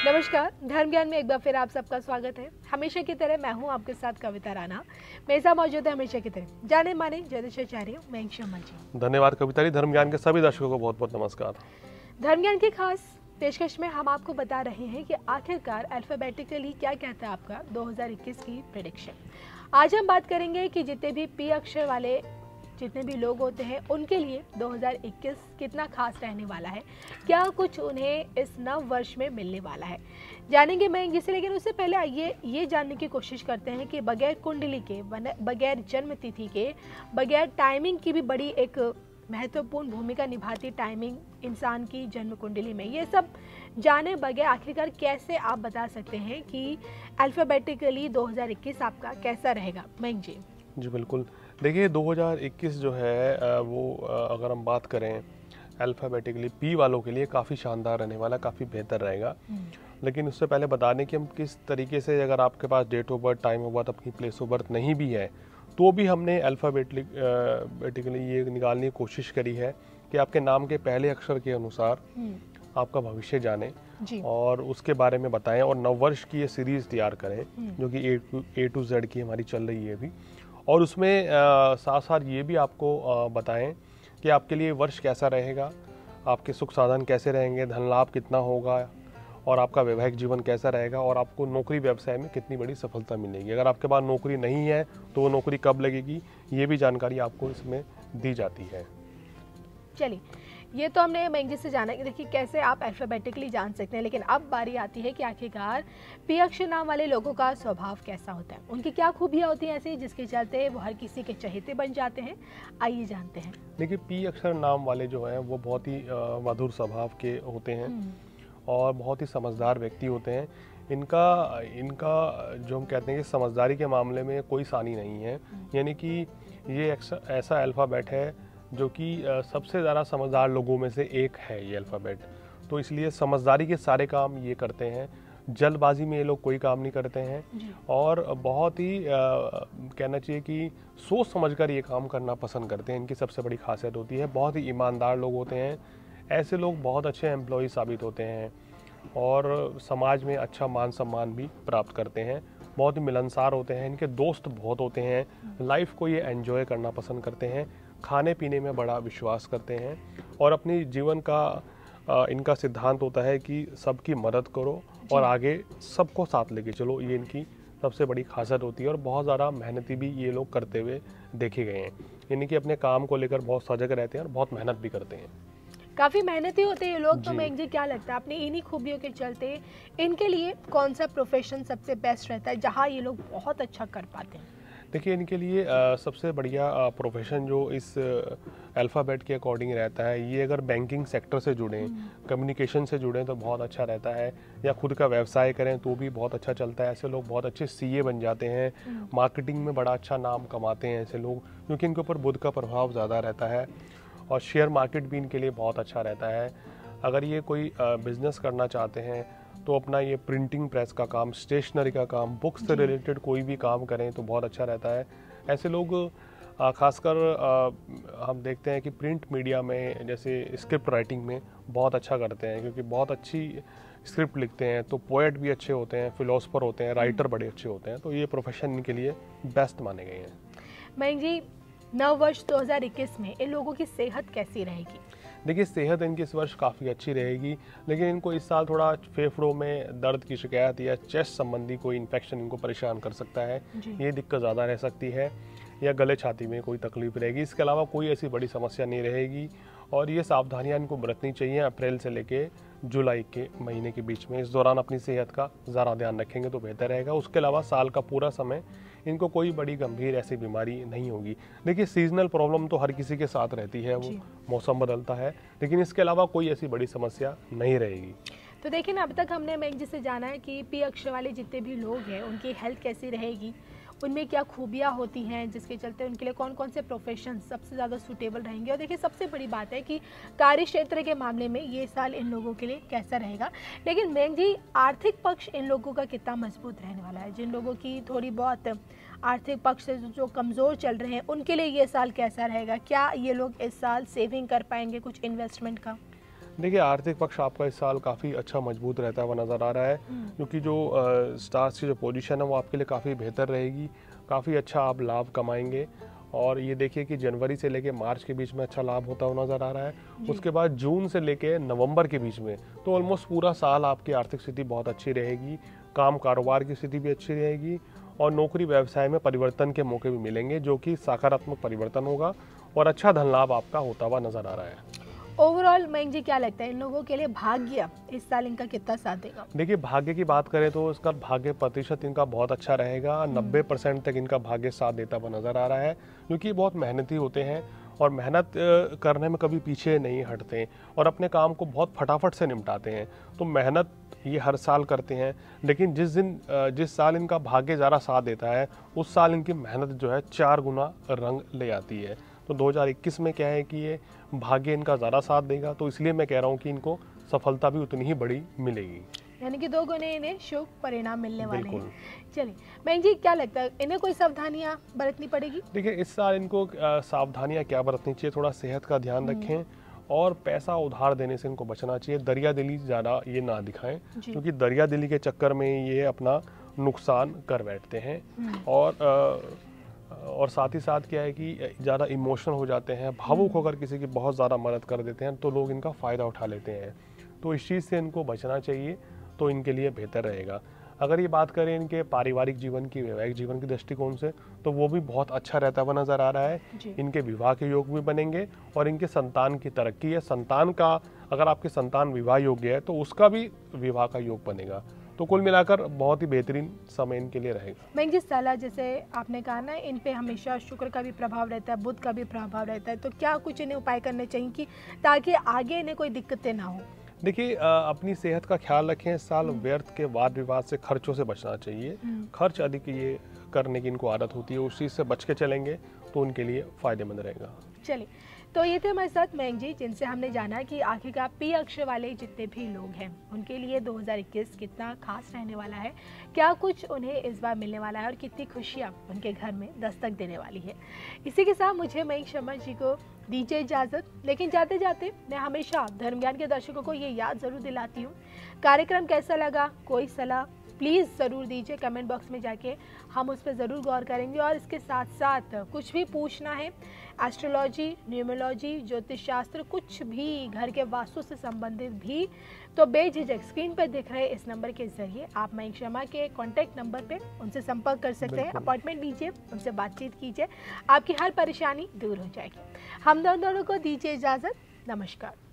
नमस्कार, धर्म ज्ञान में एक बार फिर आप सबका स्वागत है। हमेशा की तरह मैं हूं आपके साथ कविता राणा। मेरे साथ मौजूद है हमेशा की तरह जाने माने ज्योतिषाचार्य मयंक शर्मा जी। धन्यवाद कविता जी। धर्म ज्ञान के सभी दर्शकों को बहुत बहुत नमस्कार। धर्म ज्ञान की खास पेशकश में हम आपको बता रहे हैं कि आखिरकार अल्फाबेटिकली क्या कहता है आपका 2021 की प्रेडिक्शन। आज हम बात करेंगे कि जितने भी पी अक्षर वाले जितने भी लोग होते हैं उनके लिए 2021 कितना खास रहने वाला है, क्या कुछ उन्हें इस नव वर्ष में मिलने वाला है, जानेंगे मैं जिसे। लेकिन उससे पहले आइए ये जानने की कोशिश करते हैं कि बगैर कुंडली के, बगैर जन्म तिथि के, बगैर टाइमिंग की भी बड़ी एक महत्वपूर्ण भूमिका निभाती टाइमिंग इंसान की जन्म कुंडली में, ये सब जाने बगैर आखिरकार कैसे आप बता सकते हैं कि अल्फाबेटिकली 2021 आपका कैसा रहेगा मयंक जी? जी बिल्कुल। देखिए 2021 जो है वो अगर हम बात करें अल्फ़ाबेटिकली पी वालों के लिए काफ़ी शानदार रहने वाला, काफ़ी बेहतर रहेगा। लेकिन उससे पहले बता दें कि हम किस तरीके से, अगर आपके पास date of birth, time of birth, अपनी प्लेस ऑफ बर्थ नहीं भी है तो भी हमने अल्फ़ाबेटिकली ये निकालने की कोशिश करी है कि आपके नाम के पहले अक्षर के अनुसार आपका भविष्य जाने और उसके बारे में बताएं और नववर्ष की ये सीरीज़ तैयार करें जो कि A to Z की हमारी चल रही है अभी। और उसमें साथ साथ ये भी आपको बताएं कि आपके लिए वर्ष कैसा रहेगा, आपके सुख साधन कैसे रहेंगे, धन लाभ कितना होगा और आपका वैवाहिक जीवन कैसा रहेगा और आपको नौकरी व्यवसाय में कितनी बड़ी सफलता मिलेगी। अगर आपके पास नौकरी नहीं है तो वो नौकरी कब लगेगी, ये भी जानकारी आपको इसमें दी जाती है। चलिए, ये तो हमने मयंक जी से जाना कि देखिए कैसे आप अल्फाबेटिकली जान सकते हैं, लेकिन अब बारी आती है कि आखिरकार पी अक्षर नाम वाले लोगों का स्वभाव कैसा होता है, उनकी क्या खूबियाँ होती हैं ऐसी जिसके चलते वो हर किसी के चहेते बन जाते हैं। आइए जानते हैं। देखिए पी अक्षर नाम वाले जो हैं वो बहुत ही मधुर स्वभाव के होते हैं और बहुत ही समझदार व्यक्ति होते हैं। इनका जो हम कहते हैं कि समझदारी के मामले में कोई सानी नहीं है, यानी कि ये ऐसा अल्फ़ाबेट है जो कि सबसे ज़्यादा समझदार लोगों में से एक है ये अल्फ़ाबेट। तो इसलिए समझदारी के सारे काम ये करते हैं, जल्दबाजी में ये लोग कोई काम नहीं करते हैं और बहुत ही कहना चाहिए कि सोच समझकर ये काम करना पसंद करते हैं। इनकी सबसे बड़ी खासियत होती है, बहुत ही ईमानदार लोग होते हैं। ऐसे लोग बहुत अच्छे एम्प्लॉय साबित होते हैं और समाज में अच्छा मान सम्मान भी प्राप्त करते हैं। बहुत ही मिलनसार होते हैं, इनके दोस्त बहुत होते हैं, लाइफ को ये एंजॉय करना पसंद करते हैं, खाने पीने में बड़ा विश्वास करते हैं और अपनी जीवन का इनका सिद्धांत होता है कि सबकी मदद करो और आगे सबको साथ लेके चलो। ये इनकी सबसे बड़ी खासियत होती है और बहुत ज़्यादा मेहनती भी ये लोग करते हुए देखे गए हैं। यानी कि अपने काम को लेकर बहुत सजग रहते हैं और बहुत मेहनत भी करते हैं। काफ़ी मेहनती होते हैं ये लोग। तो मयंक जी क्या लगता है अपनी इन्हीं खूबियों के चलते इनके लिए कौन सा प्रोफेशन सबसे बेस्ट रहता है जहाँ ये लोग बहुत अच्छा कर पाते हैं? देखिए इनके लिए सबसे बढ़िया प्रोफेशन जो इस अल्फ़ाबेट के अकॉर्डिंग रहता है, ये अगर बैंकिंग सेक्टर से जुड़ें, कम्युनिकेशन से जुड़ें तो बहुत अच्छा रहता है, या खुद का व्यवसाय करें तो भी बहुत अच्छा चलता है। ऐसे लोग बहुत अच्छे सीए बन जाते हैं, मार्केटिंग में बड़ा अच्छा नाम कमाते हैं ऐसे लोग, क्योंकि इनके ऊपर बुध का प्रभाव ज़्यादा रहता है। और शेयर मार्केट भी इनके लिए बहुत अच्छा रहता है। अगर ये कोई बिज़नेस करना चाहते हैं तो अपना ये प्रिंटिंग प्रेस का काम, स्टेशनरी का काम, बुक्स से रिलेटेड कोई भी काम करें तो बहुत अच्छा रहता है। ऐसे लोग खासकर हम देखते हैं कि प्रिंट मीडिया में जैसे स्क्रिप्ट राइटिंग में बहुत अच्छा करते हैं, क्योंकि बहुत अच्छी स्क्रिप्ट लिखते हैं। तो पोएट भी अच्छे होते हैं, फिलोसफर होते हैं, राइटर बड़े अच्छे होते हैं। तो ये प्रोफेशन इनके लिए बेस्ट माने गए हैं। मयंक जी, नव वर्ष 2021 में इन लोगों की सेहत कैसी रहेगी? देखिए सेहत इनकी इस वर्ष काफ़ी अच्छी रहेगी, लेकिन इनको इस साल थोड़ा फेफड़ों में दर्द की शिकायत या चेस्ट संबंधी कोई इन्फेक्शन इनको परेशान कर सकता है, ये दिक्कत ज़्यादा रह सकती है, या गले छाती में कोई तकलीफ रहेगी। इसके अलावा कोई ऐसी बड़ी समस्या नहीं रहेगी और ये सावधानियां इनको बरतनी चाहिए अप्रैल से लेके जुलाई के महीने के बीच में। इस दौरान अपनी सेहत का ज़रा ध्यान रखेंगे तो बेहतर रहेगा। उसके अलावा साल का पूरा समय इनको कोई बड़ी गंभीर ऐसी बीमारी नहीं होगी। देखिए सीजनल प्रॉब्लम तो हर किसी के साथ रहती है, वो मौसम बदलता है, लेकिन इसके अलावा कोई ऐसी बड़ी समस्या नहीं रहेगी। तो देखिए ना, अब तक हमने मयंक जी से जाना है कि पी अक्षर वाले जितने भी लोग हैं उनकी हेल्थ कैसी रहेगी, उनमें क्या खूबियाँ होती हैं जिसके चलते उनके लिए कौन कौन से प्रोफेशन सबसे ज़्यादा सूटेबल रहेंगे। और देखिए सबसे बड़ी बात है कि कार्य क्षेत्र के मामले में ये साल इन लोगों के लिए कैसा रहेगा। लेकिन मयंक जी, आर्थिक पक्ष इन लोगों का कितना मजबूत रहने वाला है? जिन लोगों की थोड़ी बहुत आर्थिक पक्ष से जो कमज़ोर चल रहे हैं उनके लिए ये साल कैसा रहेगा? क्या ये लोग इस साल सेविंग कर पाएंगे कुछ इन्वेस्टमेंट का? देखिए आर्थिक पक्ष आपका इस साल काफ़ी अच्छा मजबूत रहता हुआ नज़र आ रहा है, क्योंकि जो स्टार्स की जो पोजीशन है वो आपके लिए काफ़ी बेहतर रहेगी, काफ़ी अच्छा आप लाभ कमाएंगे। और ये देखिए कि जनवरी से लेके मार्च के बीच में अच्छा लाभ होता हुआ नज़र आ रहा है। उसके बाद जून से लेके नवंबर के बीच में तो ऑलमोस्ट पूरा साल आपकी आर्थिक स्थिति बहुत अच्छी रहेगी, काम कारोबार की स्थिति भी अच्छी रहेगी और नौकरी व्यवसाय में परिवर्तन के मौके भी मिलेंगे, जो कि सकारात्मक परिवर्तन होगा और अच्छा धन लाभ आपका होता हुआ नज़र आ रहा है। ओवरऑल मयंक जी क्या लगता है इन लोगों के लिए भाग्य इस साल इनका कितना साथ देगा? देखिए भाग्य की बात करें तो इसका भाग्य प्रतिशत इनका बहुत अच्छा रहेगा, 90% तक इनका भाग्य साथ देता हुआ नजर आ रहा है, क्योंकि बहुत मेहनती होते हैं और मेहनत करने में कभी पीछे नहीं हटते और अपने काम को बहुत फटाफट से निपटाते हैं। तो मेहनत ये हर साल करते हैं, लेकिन जिस साल इनका भाग्य ज़्यादा साथ देता है उस साल इनकी मेहनत जो है 4 गुना रंग ले आती है। तो 2021 में क्या है कि ये भाग्य इनका ज़्यादा साथ देगा, तो इसलिए मैं कह रहा हूँ कि इनको सफलता भी उतनी ही बड़ी मिलेगी, यानी कि 2 गुने इन्हें शुभ परिणाम मिलने वाले हैं। चलिए मयंक जी क्या लगता है इन्हें कोई सावधानियां बरतनी पड़ेगी? देखिए इस साल इनको सावधानियां क्या बरतनी चाहिए, थोड़ा सेहत का ध्यान रखें और पैसा उधार देने से इनको बचना चाहिए। दरिया दिली ज़्यादा ये ना दिखाएं, क्योंकि दरिया दिली के चक्कर में ये अपना नुकसान कर बैठते हैं। और साथ ही साथ क्या है कि ज़्यादा इमोशनल हो जाते हैं, भावुक होकर किसी की बहुत ज़्यादा मदद कर देते हैं, तो लोग इनका फ़ायदा उठा लेते हैं। तो इस चीज़ से इनको बचना चाहिए, तो इनके लिए बेहतर रहेगा। अगर ये बात करें इनके पारिवारिक जीवन की, वैवाहिक जीवन के दृष्टिकोण से, तो वो भी बहुत अच्छा रहता हुआ नज़र आ रहा है। इनके विवाह के योग भी बनेंगे और इनके संतान की तरक्की है। संतान का, अगर आपके संतान विवाह योग्य है तो उसका भी विवाह का योग बनेगा। तो कुल मिलाकर बहुत ही बेहतरीन समय इनके लिए रहेगा। मैं जिस सलाह जैसे आपने कहा ना, इन पे हमेशा शुक्र का भी प्रभाव रहता है, बुध का भी प्रभाव रहता है, तो क्या कुछ इन्हें उपाय करने चाहिए कि ताकि आगे इन्हें कोई दिक्कतें ना हो? देखिए अपनी सेहत का ख्याल रखें। इस साल व्यर्थ के वाद विवाद से, खर्चों से बचना चाहिए। खर्च अधिक ये करने की इनको आदत होती है, उस चीज़ से बच के चलेंगे तो उनके लिए फ़ायदेमंद रहेगा। चलिए, तो ये थे हमारे साथ मयंक जी, जिनसे हमने जाना कि आखिरकार पी अक्षर वाले जितने भी लोग हैं उनके लिए 2021 कितना खास रहने वाला है, क्या कुछ उन्हें इस बार मिलने वाला है और कितनी खुशियाँ उनके घर में दस्तक देने वाली है। इसी के साथ मुझे मयंक शर्मा जी को दीजिए इजाज़त, लेकिन जाते जाते मैं हमेशा धर्म ज्ञान के दर्शकों को ये याद ज़रूर दिलाती हूँ, कार्यक्रम कैसा लगा, कोई सलाह प्लीज़ ज़रूर दीजिए कमेंट बॉक्स में जाके, हम उस पर ज़रूर गौर करेंगे। और इसके साथ साथ कुछ भी पूछना है, एस्ट्रोलॉजी, न्यूमरोलॉजी, ज्योतिष शास्त्र, कुछ भी घर के वास्तु से संबंधित भी, तो बेझिझक स्क्रीन पर दिख रहे इस नंबर के ज़रिए आप मयंक शर्मा के कॉन्टैक्ट नंबर पे उनसे संपर्क कर सकते हैं। अपॉइंटमेंट लीजिए, उनसे बातचीत कीजिए, आपकी हर परेशानी दूर हो जाएगी। हम दोनों को दीजिए इजाज़त, नमस्कार।